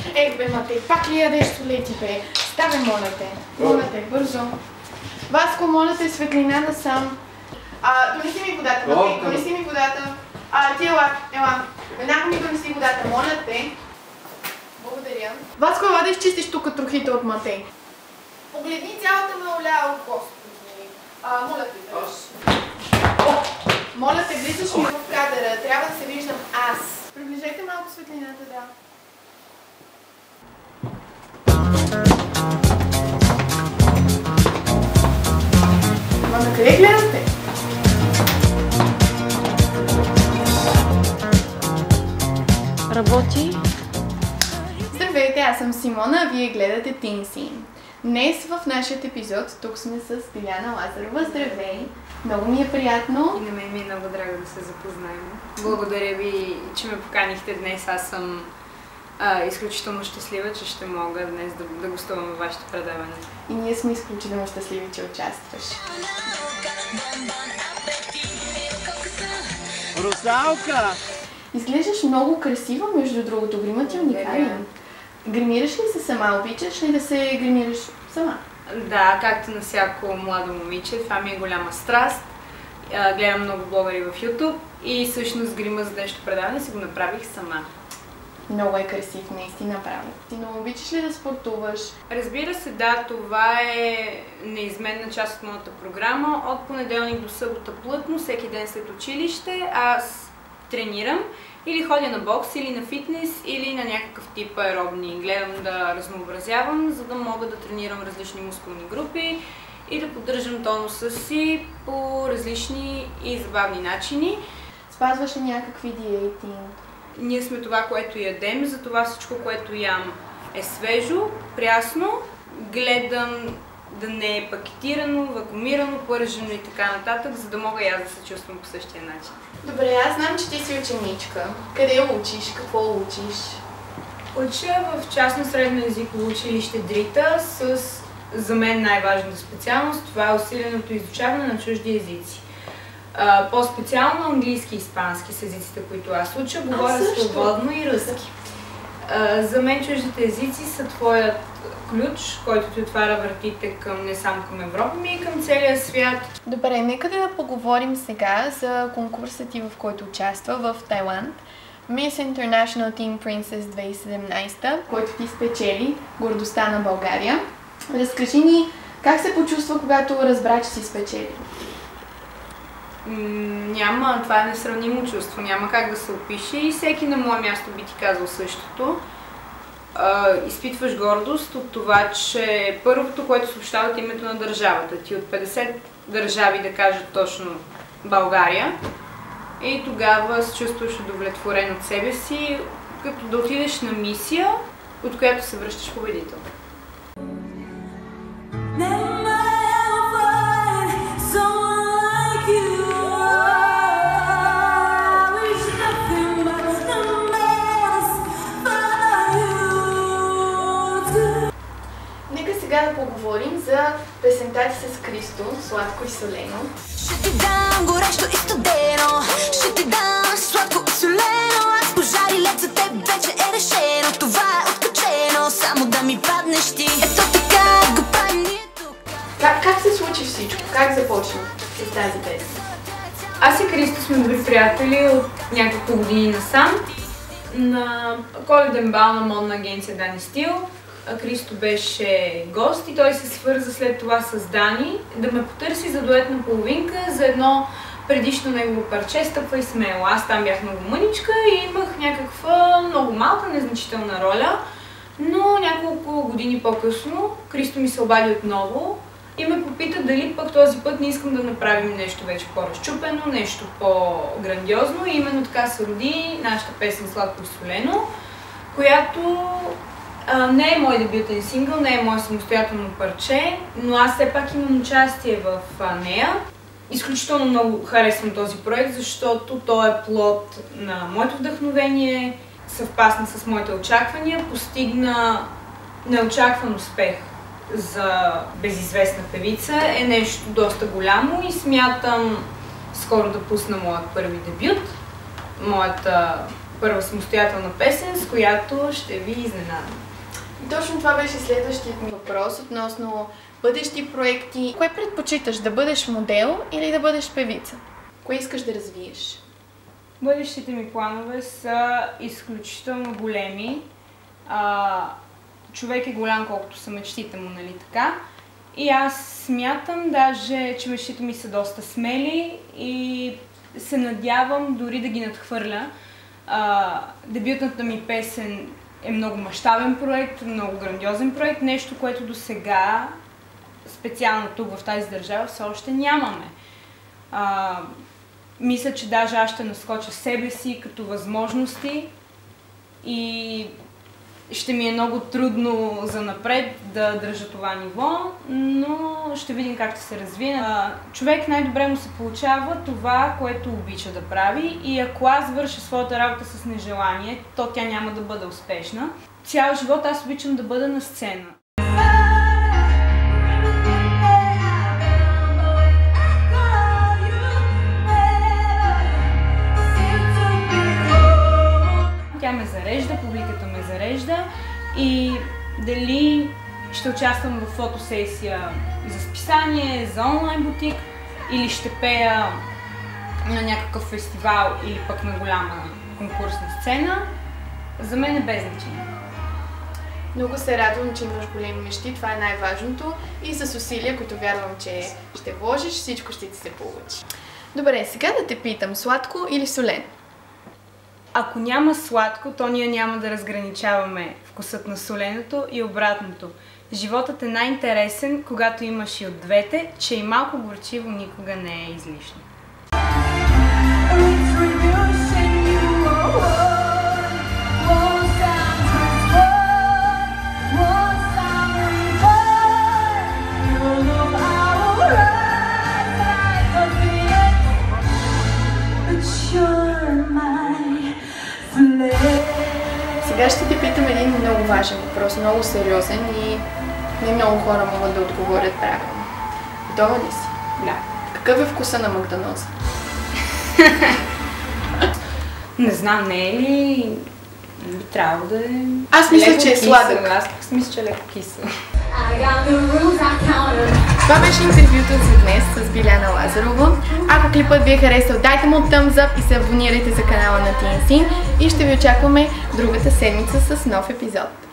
Бе, Матей, пак ли ядеш солети, бе? Ставай, моля те. Моля те, бързо. Васко, моля те, светлина насам. Донеси ми водата, Матей, донеси ми водата. Ти ела. Веднага ми донеси водата, моля те. Благодаря. Васко, ела да изчистиш тук трохите от Матей. Погледни цялата ме олява, господи. Моля те, моля те, влизаш ми в кадъра. Трябва да се виждам аз. Приближете малко светлината, да. Ма на къде гледате? Работи. Здравейте, аз съм Симона, а вие гледате Teen Scene. Днес в нашия епизод тук сме с Диляна Лазарова. Здравей! Много ми е приятно. И на мен ми е много драго да се запознаем. Благодаря ви, че ме поканихте днес. Аз съм изключително щастлива, че ще мога днес да гостувам във вашето предаване. И ние сме изключително щастливи, че участваш. Русалка! Изглеждаш много красива, между другото. Гримът ти е уникален. Гримираш ли се сама? Обичаш ли да се гримираш сама? Да, както на всяко младо момиче. Това ми е голяма страст. Гледам много блогъри в YouTube и всъщност грима за днешното предаване си го направих сама. Много е красив, наистина право. Ти не обичаш ли да спортуваш? Разбира се, да, това е неизменна част от моята програма. От понеделник до събота плътно, всеки ден след училище, аз тренирам или ходя на бокс, или на фитнес, или на някакъв тип аеробни. Гледам да разнообразявам, за да мога да тренирам различни мускулни групи и да поддържам тонуса си по различни и забавни начини. Спазваш ли някакви диети? Ние сме това, което ядем, затова всичко, което ям е свежо, прясно. Гледам да не е пакетирано, вакуумирано, пържено и така нататък, за да мога и аз да се чувствам по същия начин. Добре, аз знам, че ти си ученичка. Къде учиш? Какво учиш? Уча в частно средно езиково училище Дрита с за мен най-важната специалност. Това е усиленото изучаване на чужди езици. По-специално английски и испански с езиците, които аз уча, говоря свободно и руски. За мен чуждите езици са твоят ключ, който ти отваря вратите не само към Европа, но и към целия свят. Добре, нека да поговорим сега за конкурса ти, в който участва в Тайланд. Miss International Teen Princess 2017, който ти спечели гордостта на България. Разкажи ни как се почувства, когато разбра, че си спечели? Няма, това е несравнимо чувство, няма как да се опише и всеки на мое място би ти казал същото. Изпитваш гордост от това, че първото, което съобщават името на държавата ти, от 50 държави да кажат точно България, и тогава се чувстваш удовлетворен от себе си, като да отидеш на мисия, от която се връщаш победител. Сега да поговорим за песента ти с Кристо, Сладко и солено. Ще ти дам горещо и студено, ще ти дам сладко и солено. Аз пожари лед за теб вече е решено, това е откачено, само да ми паднеш ти. Ето така го правим ние тук. Как се случи всичко? Как започна с тази песен? Аз и Кристо сме добри приятели от няколко години насам. На коледен бал на модна агенция Дани Стил Кристо беше гост и той се свърза след това с Дани да ме потърси за дуетна половинка за едно предишно негово парче "Стъпвай смело". Аз там бях много мъничка и имах някаква много малка, незначителна роля, но няколко години по-късно Кристо ми се обади отново и ме попита дали пък този път не искам да направим нещо вече по-разчупено, нещо по-грандиозно, и именно така се роди нашата песен "Сладко и солено", която не е мой дебютен сингъл, не е мое самостоятелно парче, но аз все пак имам участие в нея. Изключително много харесвам този проект, защото той е плод на моето вдъхновение, съвпасна с моите очаквания, постигна неочакван успех за безизвестна певица, е нещо доста голямо и смятам скоро да пусна моят първи дебют, моята първа самостоятелна песен, с която ще ви изненадам. Точно това беше следващият ми въпрос относно бъдещи проекти. Кое предпочиташ, да бъдеш модел или да бъдеш певица? Кое искаш да развиеш? Бъдещите ми планове са изключително големи. Човек е голям, колкото са мечтите му, нали така? И аз смятам даже, че мечтите ми са доста смели и се надявам дори да ги надхвърля. Дебютната ми песен е много мащабен проект, много грандиозен проект, нещо, което до сега, специално тук в тази държава, все още нямаме. Мисля, че даже аз ще наскоча себе си като възможности и ще ми е много трудно занапред да държа това ниво, но ще видим как ще се развие. Човек най-добре му се получава това, което обича да прави, и ако аз върша своята работа с нежелание, то тя няма да бъде успешна. Цял живот аз обичам да бъда на сцена. Тя ме зарежда, публиката ме зарежда и дали ще участвам в фотосесия за списание, за онлайн бутик, или ще пея на някакъв фестивал или пък на голяма конкурсна сцена, за мен е без значение. Много се радвам, че имаш големи мечти, това е най-важното, и с усилия, които вярвам, че ще вложиш, всичко ще ти се получи. Добре, сега да те питам, сладко или солено? Ако няма сладко, то ние няма да разграничаваме вкусът на соленото и обратното. Животът е най-интересен, когато имаш и от двете, че и малко горчиво никога не е излишно. Сега ще те питам един много важен въпрос, много сериозен и не много хора могат да отговорят правилно. Готова ли си? Да. Какъв е вкуса на Магданоса? Не знам, не е ли... би трябвало да е... Аз мисля, че е сладък. Аз мисля, че е леко кисел. Това беше интервюто за днес с Биляна Лазарова. Ако клипът ви е харесал, дайте му thumbs up и се абонирайте за канала на TNC и ще ви очакваме другата седмица с нов епизод.